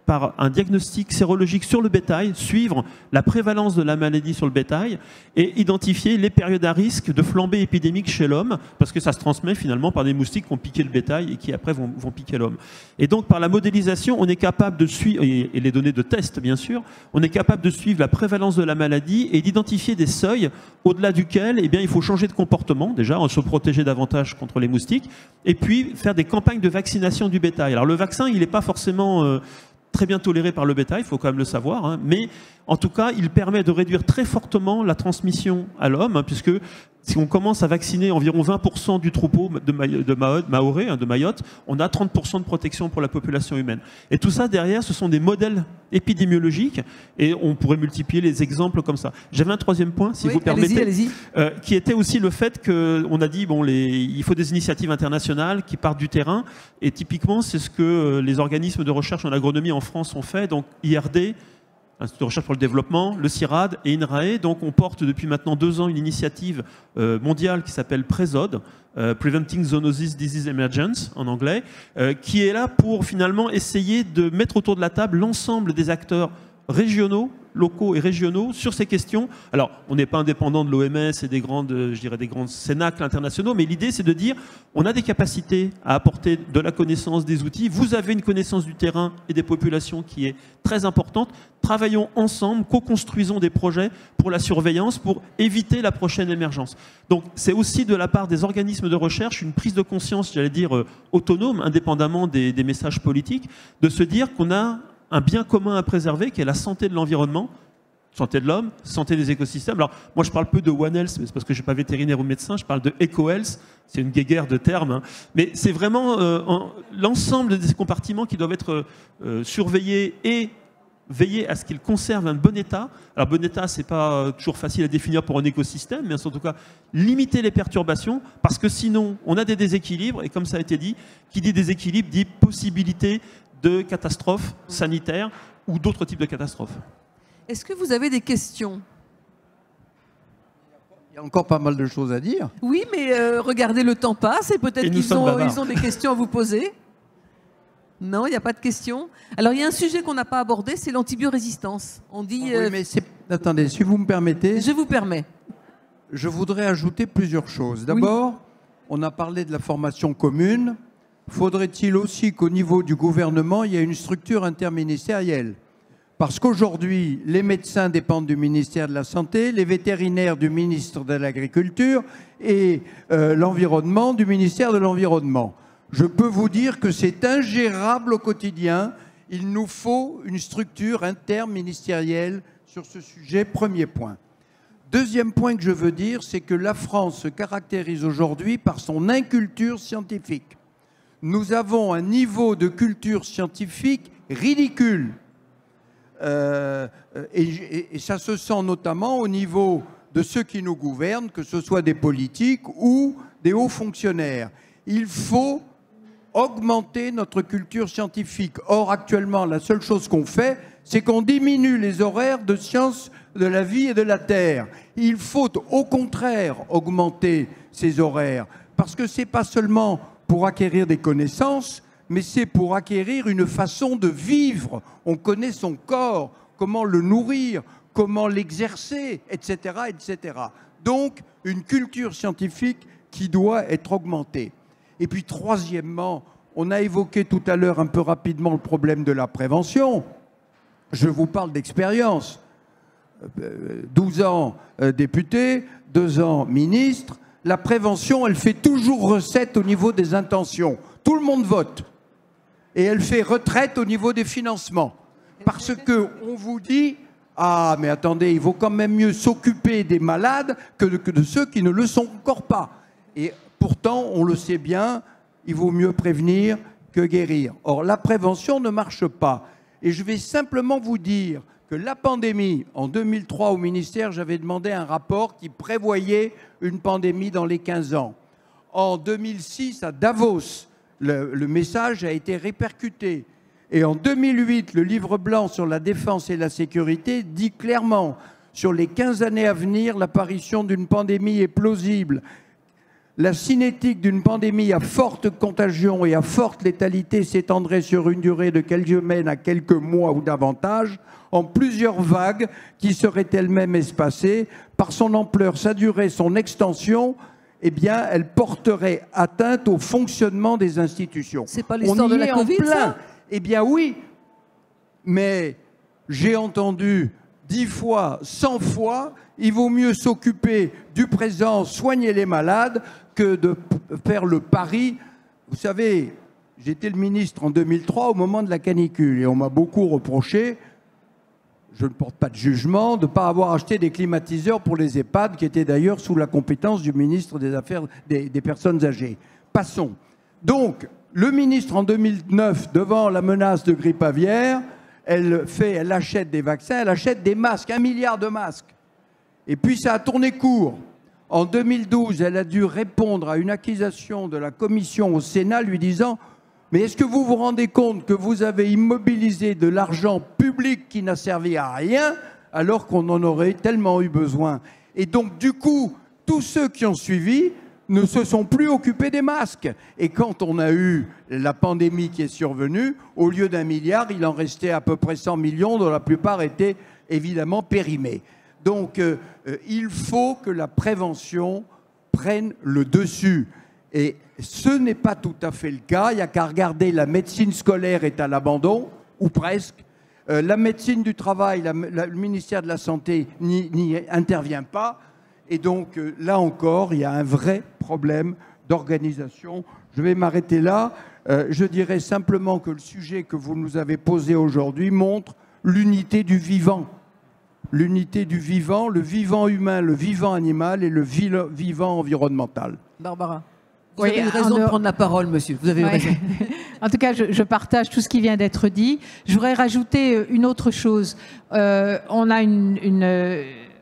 par un diagnostic sérologique sur le bétail, suivre la prévalence de la maladie sur le bétail et identifier les périodes à risque de flambée épidémique chez l'homme, parce que ça se transmet finalement par des moustiques qui ont piqué le bétail et qui après vont, vont piquer l'homme. Et donc par la modélisation, on est capable de suivre, et, et les données de test bien sûr, on est capable de suivre la prévalence de la maladie et d'identifier des seuils au-delà duquel eh bien, il faut changer de comportement, déjà, se protéger davantage contre les moustiques, et puis faire des campagnes de vaccination du bétail. Alors le vaccin, il n'est pas forcément... Euh, très bien toléré par le bétail, il faut quand même le savoir, hein, mais en tout cas, il permet de réduire très fortement la transmission à l'homme, hein, puisque si on commence à vacciner environ vingt pour cent du troupeau de, Ma de Mahorais, hein, de Mayotte, on a trente pour cent de protection pour la population humaine. Et tout ça, derrière, ce sont des modèles épidémiologiques, et on pourrait multiplier les exemples comme ça. J'avais un troisième point, si oui, vous permettez, allez-y, allez-y. Euh, qui était aussi le fait qu'on a dit, bon, les, il faut des initiatives internationales qui partent du terrain, et typiquement, c'est ce que les organismes de recherche en agronomie en France ont fait, donc I R D, Institut de recherche pour le développement, le CIRAD et INRAE. Donc on porte depuis maintenant deux ans une initiative euh, mondiale qui s'appelle PREZOD, euh, Preventing Zoonosis Disease Emergence en anglais, euh, qui est là pour finalement essayer de mettre autour de la table l'ensemble des acteurs régionaux, locaux et régionaux sur ces questions. Alors, on n'est pas indépendant de l'O M S et des grandes, je dirais, des grands cénacles internationaux, mais l'idée, c'est de dire, on a des capacités à apporter de la connaissance, des outils. Vous avez une connaissance du terrain et des populations qui est très importante. Travaillons ensemble, co-construisons des projets pour la surveillance, pour éviter la prochaine émergence. Donc, c'est aussi de la part des organismes de recherche une prise de conscience, j'allais dire, euh, autonome, indépendamment des, des messages politiques, de se dire qu'on a un bien commun à préserver, qui est la santé de l'environnement, santé de l'homme, santé des écosystèmes. Alors, moi, je parle peu de One Health, mais c'est parce que je ne suis pas vétérinaire ou médecin, je parle de Eco Health, c'est une guéguerre de termes, hein. Mais c'est vraiment euh, l'ensemble des compartiments qui doivent être euh, surveillés et veiller à ce qu'ils conservent un bon état. Alors, bon état, ce n'est pas toujours facile à définir pour un écosystème, mais en tout cas, limiter les perturbations, parce que sinon, on a des déséquilibres, et comme ça a été dit, qui dit déséquilibre dit possibilité de catastrophes sanitaires ou d'autres types de catastrophes. Est-ce que vous avez des questions? Il y a encore pas mal de choses à dire. Oui, mais euh, regardez, le temps passe et peut-être qu'ils ont, ils ont des questions à vous poser. Non, il n'y a pas de questions. Alors, il y a un sujet qu'on n'a pas abordé, c'est l'antibiorésistance. On dit... Oui, mais c'est... Attendez, si vous me permettez... Je vous permets. Je voudrais ajouter plusieurs choses. D'abord, oui. On a parlé de la formation commune. Faudrait-il aussi qu'au niveau du gouvernement, il y ait une structure interministérielle? Parce qu'aujourd'hui, les médecins dépendent du ministère de la Santé, les vétérinaires du ministre de l'Agriculture et euh, l'environnement du ministère de l'Environnement. Je peux vous dire que c'est ingérable au quotidien. Il nous faut une structure interministérielle sur ce sujet, premier point. Deuxième point que je veux dire, c'est que la France se caractérise aujourd'hui par son inculture scientifique. Nous avons un niveau de culture scientifique ridicule. Euh, et, et, et ça se sent notamment au niveau de ceux qui nous gouvernent, que ce soit des politiques ou des hauts fonctionnaires. Il faut augmenter notre culture scientifique. Or, actuellement, la seule chose qu'on fait, c'est qu'on diminue les horaires de sciences de la vie et de la terre. Il faut au contraire augmenter ces horaires, parce que ce n'est pas seulement pour acquérir des connaissances, mais c'est pour acquérir une façon de vivre. On connaît son corps, comment le nourrir, comment l'exercer, et cetera, et cetera. Donc, une culture scientifique qui doit être augmentée. Et puis, troisièmement, on a évoqué tout à l'heure un peu rapidement le problème de la prévention. Je vous parle d'expérience. douze ans euh, député, deux ans ministre. La prévention, elle fait toujours recette au niveau des intentions. Tout le monde vote. Et elle fait retraite au niveau des financements. Parce qu'on vous dit, ah, mais attendez, il vaut quand même mieux s'occuper des malades que de, que de ceux qui ne le sont encore pas. Et pourtant, on le sait bien, il vaut mieux prévenir que guérir. Or, la prévention ne marche pas. Et je vais simplement vous dire que la pandémie, en deux mille trois au ministère, j'avais demandé un rapport qui prévoyait une pandémie dans les quinze ans. En deux mille six, à Davos, le, le message a été répercuté. Et en deux mille huit, le livre blanc sur la défense et la sécurité dit clairement, sur les quinze années à venir, l'apparition d'une pandémie est plausible. la cinétique d'une pandémie à forte contagion et à forte létalité s'étendrait sur une durée de quelques semaines à quelques mois ou davantage, en plusieurs vagues qui seraient elles-mêmes espacées. Par son ampleur, sa durée, son extension, eh bien, elle porterait atteinte au fonctionnement des institutions. C'est pas l'histoire de la Covid, ça ? Eh bien oui, mais j'ai entendu dix fois, cent fois, il vaut mieux s'occuper du présent, soigner les malades, que de faire le pari. Vous savez, j'étais le ministre en deux mille trois au moment de la canicule et on m'a beaucoup reproché, je ne porte pas de jugement, de ne pas avoir acheté des climatiseurs pour les EHPAD, qui étaient d'ailleurs sous la compétence du ministre des Affaires des, des Personnes âgées. Passons. Donc, le ministre en deux mille neuf, devant la menace de grippe aviaire, elle, fait, elle achète des vaccins, elle achète des masques, un milliard de masques. Et puis ça a tourné court. En deux mille douze, elle a dû répondre à une accusation de la commission au Sénat lui disant « Mais est-ce que vous vous rendez compte que vous avez immobilisé de l'argent public qui n'a servi à rien alors qu'on en aurait tellement eu besoin ?» Et donc, du coup, tous ceux qui ont suivi ne se sont plus occupés des masques. Et quand on a eu la pandémie qui est survenue, au lieu d'un milliard, il en restait à peu près cent millions, dont la plupart étaient évidemment périmés. Donc, euh, euh, il faut que la prévention prenne le dessus. Et ce n'est pas tout à fait le cas. Il n'y a qu'à regarder, la médecine scolaire est à l'abandon, ou presque. Euh, la médecine du travail, la, la, le ministère de la Santé n'y intervient pas. Et donc, euh, là encore, il y a un vrai problème d'organisation. Je vais m'arrêter là. Euh, je dirais simplement que le sujet que vous nous avez posé aujourd'hui montre l'unité du vivant. L'unité du vivant, le vivant humain, le vivant animal et le vivant environnemental. Barbara, vous oui, avez eu raison de prendre la parole, monsieur. Vous avez eu ouais. raison. En tout cas, je, je partage tout ce qui vient d'être dit. Je voudrais rajouter une autre chose. Euh, on a une... une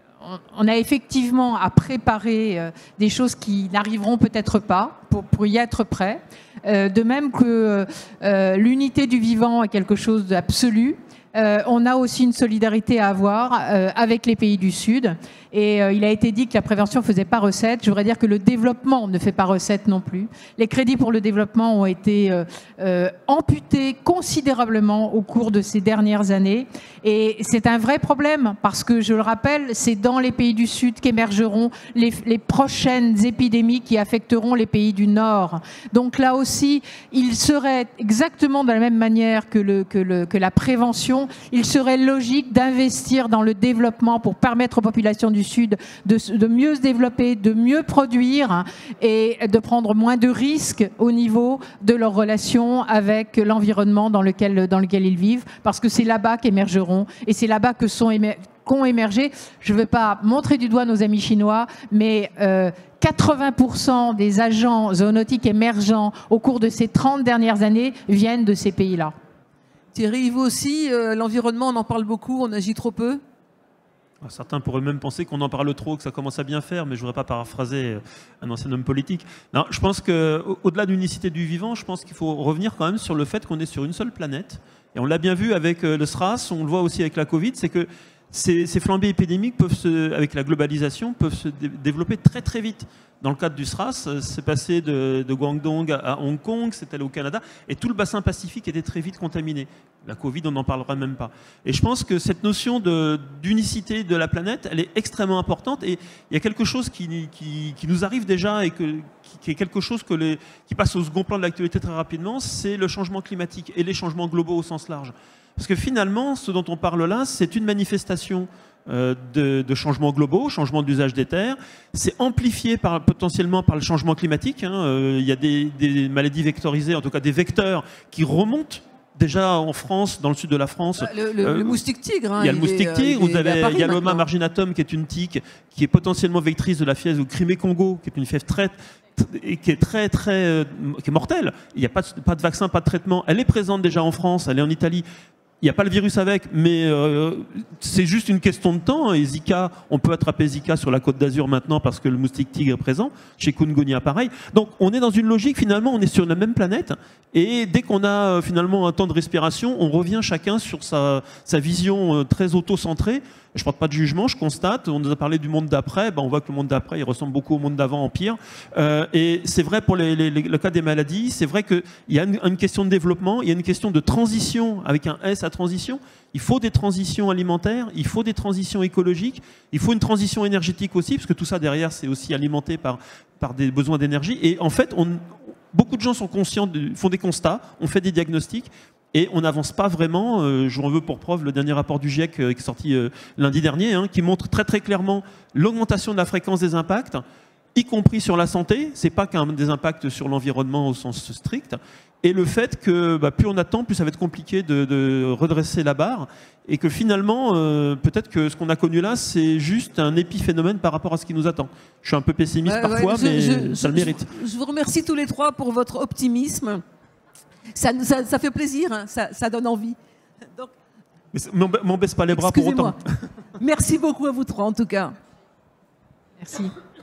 on a effectivement à préparer euh, des choses qui n'arriveront peut-être pas pour, pour y être prêt. Euh, de même que euh, l'unité du vivant est quelque chose d'absolu. Euh, on a aussi une solidarité à avoir euh, avec les pays du Sud. Et euh, il a été dit que la prévention ne faisait pas recette. Je voudrais dire que le développement ne fait pas recette non plus. Les crédits pour le développement ont été euh, euh, amputés considérablement au cours de ces dernières années. Et c'est un vrai problème parce que, je le rappelle, c'est dans les pays du Sud qu'émergeront les, les prochaines épidémies qui affecteront les pays du Nord. Donc là aussi, il serait exactement de la même manière que, le, que, le, que la prévention, il serait logique d'investir dans le développement pour permettre aux populations du Sud de, de mieux se développer, de mieux produire hein, et de prendre moins de risques au niveau de leurs relations avec l'environnement dans lequel, dans lequel ils vivent, parce que c'est là-bas qu'émergeront et c'est là-bas que sont émer qu'ont émergé, je ne veux pas montrer du doigt nos amis chinois, mais euh, quatre-vingts pour cent des agents zoonotiques émergents au cours de ces trente dernières années viennent de ces pays-là. Thierry, vous aussi, euh, l'environnement, on en parle beaucoup, on agit trop peu? Certains pourraient même penser qu'on en parle trop, que ça commence à bien faire, mais je ne voudrais pas paraphraser un ancien homme politique. Non, je pense qu'au-delà de l'unicité du vivant, je pense qu'il faut revenir quand même sur le fait qu'on est sur une seule planète. Et on l'a bien vu avec le SRAS, on le voit aussi avec la Covid, c'est que ces, ces flambées épidémiques, peuvent se, avec la globalisation, peuvent se dé développer très très vite. Dans le cadre du SRAS, c'est passé de, de Guangdong à Hong Kong, c'est allé au Canada, et tout le bassin pacifique était très vite contaminé. La Covid, on n'en parlera même pas. Et je pense que cette notion d'unicité de, de la planète, elle est extrêmement importante, et il y a quelque chose qui, qui, qui nous arrive déjà, et que, qui, qui est quelque chose que les, qui passe au second plan de l'actualité très rapidement, c'est le changement climatique, et les changements globaux au sens large. Parce que finalement, ce dont on parle là, c'est une manifestation euh, de, de changements globaux, changement d'usage des terres. C'est amplifié par, potentiellement par le changement climatique. Hein. Euh, il y a des, des maladies vectorisées, en tout cas des vecteurs qui remontent déjà en France, dans le sud de la France. Le, le, euh, le moustique tigre. Hein, il y a le moustique tigre, vous avez, il y a l'Oma marginatum qui est une tique qui est potentiellement vectrice de la fièvre au Crimée-Congo, qui est une fièvre très... et qui est très très euh, qui est mortelle. Il n'y a pas de, pas de vaccin, pas de traitement. Elle est présente déjà en France, elle est en Italie. Il n'y a pas le virus avec, mais euh, c'est juste une question de temps. Et Zika, on peut attraper Zika sur la Côte d'Azur maintenant parce que le moustique tigre est présent. Chez Chikungunya, pareil. Donc on est dans une logique, finalement, on est sur la même planète. Et dès qu'on a euh, finalement un temps de respiration, on revient chacun sur sa, sa vision euh, très auto-centrée Je ne porte pas de jugement, je constate. On nous a parlé du monde d'après. Ben, on voit que le monde d'après, il ressemble beaucoup au monde d'avant, en pire. Euh, et c'est vrai pour les, les, les, le cas des maladies. C'est vrai qu'il y a une, une question de développement, il y a une question de transition, avec un S à transition. Il faut des transitions alimentaires, il faut des transitions écologiques, il faut une transition énergétique aussi, parce que tout ça derrière, c'est aussi alimenté par, par des besoins d'énergie. Et en fait, on, beaucoup de gens sont conscients, de, font des constats, on fait des diagnostics, et on n'avance pas vraiment. Euh, je vous en veux pour preuve le dernier rapport du GIEC euh, qui est sorti euh, lundi dernier, hein, qui montre très très clairement l'augmentation de la fréquence des impacts, y compris sur la santé. Ce n'est pas qu'un des impacts sur l'environnement au sens strict. Et le fait que bah, plus on attend, plus ça va être compliqué de, de redresser la barre. Et que finalement, euh, peut-être que ce qu'on a connu là, c'est juste un épiphénomène par rapport à ce qui nous attend. Je suis un peu pessimiste ouais, parfois, ouais, je, mais je, ça je, le mérite. Je, je vous remercie tous les trois pour votre optimisme. Ça, ça, ça fait plaisir, hein, ça, ça donne envie. Donc, mais m'en baisse pas les bras pour autant. Merci beaucoup à vous trois en tout cas. Merci.